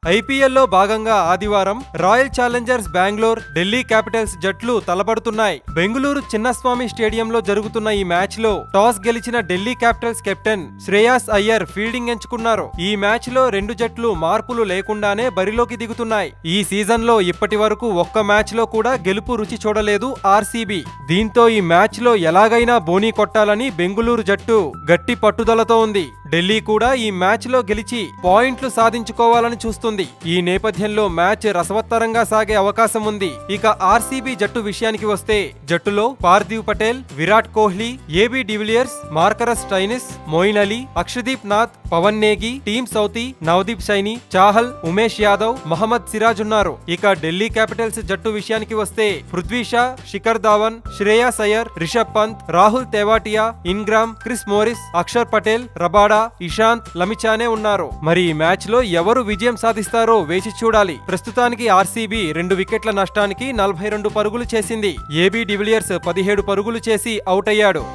ఐపీఎల్లో భాగంగా ఆదివారం royal challengers Bengaluru, Delhi capitals జట్లు తలపడుతున్నాయి. బెంగళూరు చిన్నస్వామి స్టేడియంలో జరుగుతున్న ఈ మ్యాచ్ లో టాస్ గెలిచిన Delhi capitals captain Shreyas Iyer fielding ఎంచుకున్నారు. ఈ మ్యాచ్ లో రెండు జట్లు మార్పులు లేకుండానే బరిలోకి దిగుతున్నాయి. ఈ సీజన్ లో ఇప్పటి వరకు ఒక్క మ్యాచ్ లో కూడా గెలుపు రుచి చూడలేదు ఆర్సీబీ. దీంతో ఈ మ్యాచ్ లో ఎలాగైనా బోనీ కొట్టాలని బెంగళూరు జట్టు గట్టి పట్టుదలతో ఉంది. ఢిల్లీ కూడా ఈ మ్యాచ్ లో గెలిచి పాయింట్లు సాధించుకోవాలని చూస్తుంది. ఈ నేపథ్యంలో మ్యాచ్ రసవత్తరంగా సాగే అవకాశం ఉంది. ఇక ఆర్సీబీ జట్టు విషయానికి వస్తే జట్టులో Parthiv Patel, Virat Kohli, AB de Villiers, Marcus Stoinis, Moeen Ali, Akshdeep Nath, Pawan Negi, Tim Southee, Navdeep Saini, Chahal, Umesh Yadav, Mohammed Siraj ఉన్నారు. ఇక ఢిల్లీ క్యాపిటల్స్ జట్టు విషయానికి వస్తే Prithvi Shaw, Shikhar Dhawan, Shreyas Iyer, Rishabh Pant, Rahul Tewatia, Ingram, Chris Morris, Axar Patel, Rabada, Ishant, Lamichhane ఉన్నారు. మరి ఈ మ్యాచ్ లో ఎవరు విజయం సాధిస్తారో వేచి చూడాలి. ప్రస్తుతానికి ఆర్సీబీ 2 వికెట్ల నష్టానికి 42 పరుగులు చేసింది. ఏబీ డివిలియర్స్ 17 పరుగులు చేసి అవుట్ అయ్యాడు.